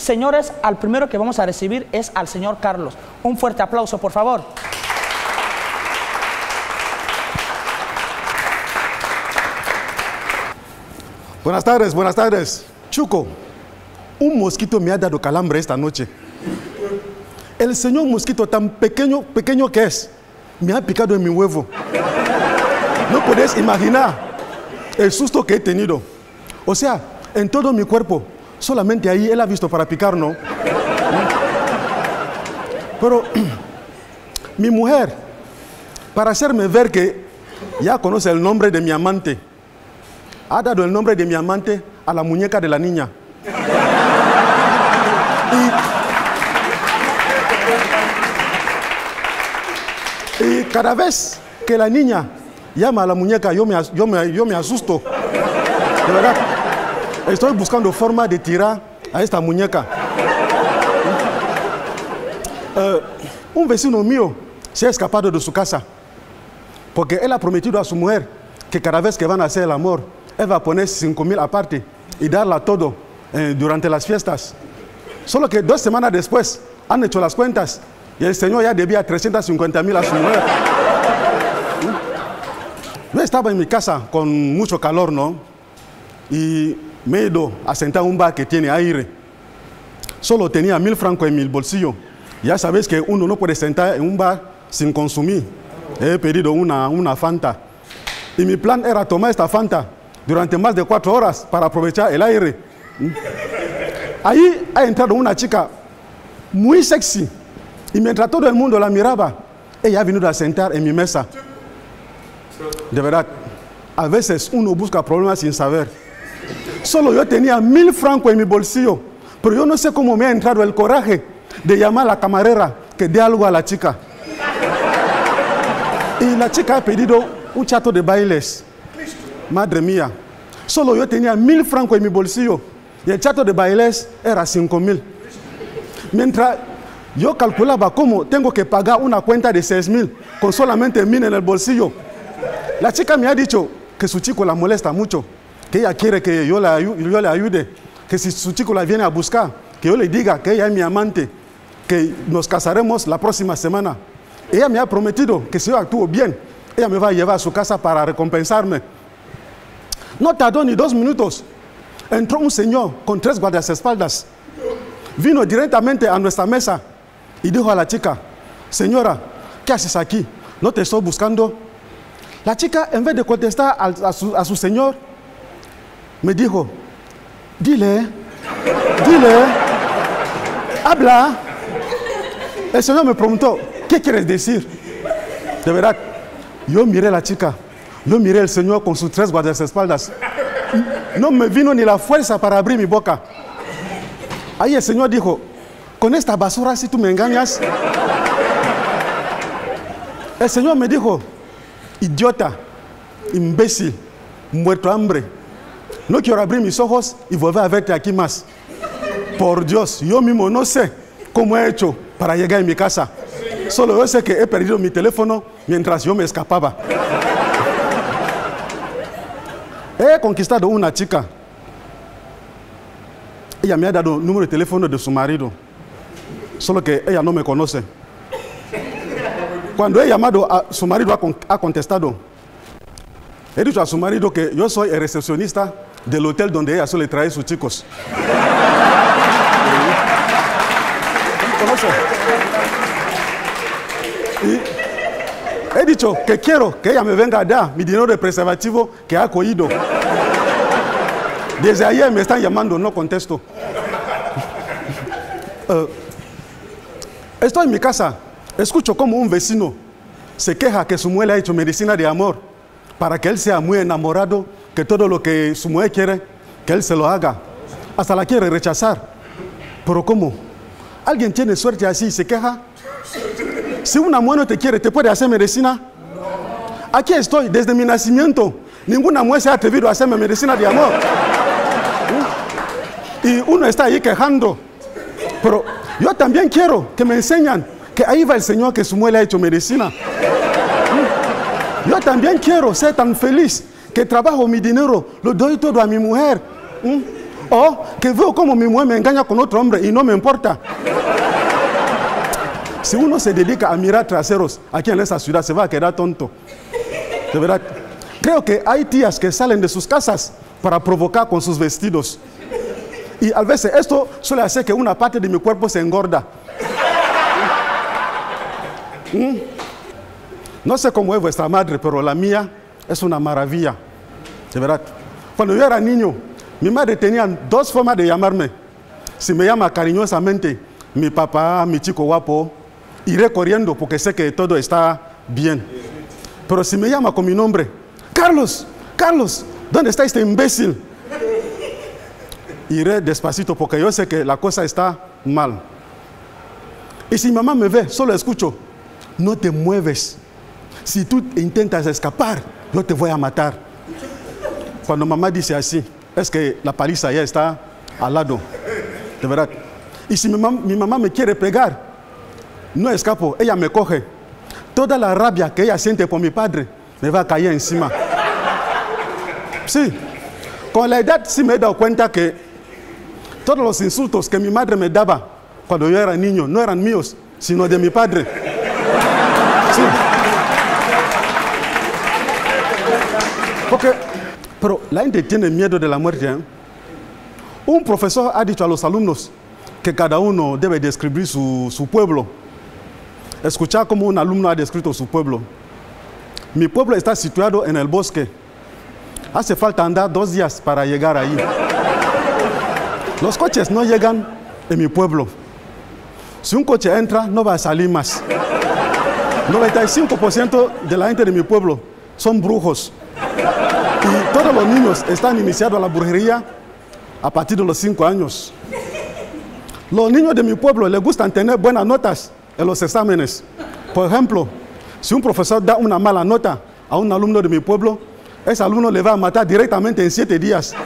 Señores, al primero que vamos a recibir es al señor Carlos. Un fuerte aplauso, por favor. Buenas tardes, buenas tardes. Chuco, un mosquito me ha dado calambre esta noche. El señor mosquito tan pequeño que es, me ha picado en mi huevo. No podés imaginar el susto que he tenido. O sea, en todo mi cuerpo, solamente ahí él ha visto para picar, ¿no? Pero mi mujer, para hacerme ver que ya conoce el nombre de mi amante, ha dado el nombre de mi amante a la muñeca de la niña. Y cada vez que la niña llama a la muñeca, yo me asusto. De verdad, estoy buscando forma de tirar a esta muñeca. Un vecino mío se ha escapado de su casa porque él ha prometido a su mujer que cada vez que van a hacer el amor, él va a poner 5,000 aparte y darla todo durante las fiestas. Solo que 2 semanas después han hecho las cuentas y el señor ya debía 350,000 a su mujer. Yo estaba en mi casa con mucho calor, ¿no? Y me he ido a sentar en un bar que tiene aire. Solo tenía 1,000 francos en mi bolsillo. Ya sabéis que uno no puede sentar en un bar sin consumir. He pedido una Fanta. Y mi plan era tomar esta Fanta durante más de 4 horas para aprovechar el aire. Ahí ha entrado una chica muy sexy. Y mientras todo el mundo la miraba, ella ha venido a sentar en mi mesa. De verdad, a veces uno busca problemas sin saber. Solo yo tenía 1,000 francos en mi bolsillo, pero yo no sé cómo me ha entrado el coraje de llamar a la camarera que dé algo a la chica. Y la chica ha pedido un chato de bailes. Madre mía, solo yo tenía 1,000 francos en mi bolsillo y el chato de bailes era 5,000. Mientras yo calculaba cómo tengo que pagar una cuenta de 6,000 con solamente 1,000 en el bolsillo, la chica me ha dicho que su chico la molesta mucho, que ella quiere que yo le ayude, que si su chico la viene a buscar, que yo le diga que ella es mi amante, que nos casaremos la próxima semana. Ella me ha prometido que si yo actúo bien, ella me va a llevar a su casa para recompensarme. No tardó ni 2 minutos. Entró un señor con 3 guardaespaldas. Vino directamente a nuestra mesa y dijo a la chica: señora, ¿qué haces aquí? No te estoy buscando. La chica, en vez de contestar a su señor, me dijo: dile, habla. El señor me preguntó: ¿qué quieres decir? De verdad, yo miré a la chica, yo miré al señor con sus 3 guardaespaldas. No me vino ni la fuerza para abrir mi boca. Ahí el señor dijo: con esta basura si tú me engañas. El señor me dijo: idiota, imbécil, muerto de hambre. No quiero abrir mis ojos y volver a verte aquí más. Por Dios, yo mismo no sé cómo he hecho para llegar a mi casa. Solo yo sé que he perdido mi teléfono mientras yo me escapaba. He conquistado una chica. Ella me ha dado el número de teléfono de su marido. Solo que ella no me conoce. Cuando he llamado a su marido, ha contestado. He dicho a su marido que yo soy el recepcionista del hotel donde ella suele traer a sus chicos. Y he dicho que quiero que ella me venga a dar mi dinero de preservativo que ha cogido. Desde ayer me están llamando, no contesto. Estoy en mi casa, escucho como un vecino se queja que su mujer le ha hecho medicina de amor para que él sea muy enamorado, que todo lo que su mujer quiere, que él se lo haga. Hasta la quiere rechazar. Pero ¿cómo? ¿Alguien tiene suerte así y se queja? Si una mujer no te quiere, ¿te puede hacer medicina? Aquí estoy desde mi nacimiento. Ninguna mujer se ha atrevido a hacerme medicina de amor. Y uno está ahí quejando. Pero yo también quiero que me enseñen que ahí va el Señor que su mujer le ha hecho medicina. Yo también quiero ser tan feliz que trabajo mi dinero, lo doy todo a mi mujer. O que veo como mi mujer me engaña con otro hombre y no me importa. Si uno se dedica a mirar traseros aquí en esa ciudad, se va a quedar tonto. De verdad. Creo que hay tías que salen de sus casas para provocar con sus vestidos. Y a veces esto suele hacer que una parte de mi cuerpo se engorda. No sé cómo es vuestra madre, pero la mía es una maravilla. De verdad. Cuando yo era niño, mi madre tenía dos formas de llamarme. Si me llama cariñosamente, mi papá, mi chico guapo, iré corriendo porque sé que todo está bien. Pero si me llama con mi nombre, Carlos, Carlos, ¿dónde está este imbécil? Iré despacito porque yo sé que la cosa está mal. Y si mi mamá me ve, solo escucho, no te mueves. Si tú intentas escapar, yo te voy a matar. Cuando mamá dice así, es que la paliza ya está al lado. De verdad. Y si mi mamá me quiere pegar, no escapo, ella me coge. Toda la rabia que ella siente por mi padre me va a caer encima. Sí, con la edad sí me he dado cuenta que todos los insultos que mi madre me daba cuando yo era niño no eran míos, sino de mi padre. Sí. Pero la gente tiene miedo de la muerte, ¿eh? Un profesor ha dicho a los alumnos que cada uno debe describir su pueblo. Escuchar cómo un alumno ha descrito su pueblo. Mi pueblo está situado en el bosque. Hace falta andar 2 días para llegar ahí. Los coches no llegan en mi pueblo. Si un coche entra, no va a salir más. 95% de la gente de mi pueblo son brujos. Y todos los niños están iniciados a la brujería a partir de los 5 años. Los niños de mi pueblo les gustan tener buenas notas en los exámenes. Por ejemplo, si un profesor da una mala nota a un alumno de mi pueblo, ese alumno le va a matar directamente en 7 días.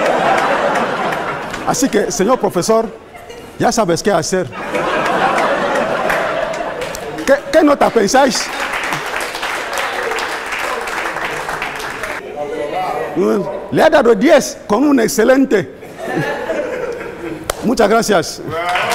Así que, señor profesor, ya sabes qué hacer. ¿Qué nota pensáis? Le ha dado 10 con un excelente. Muchas gracias.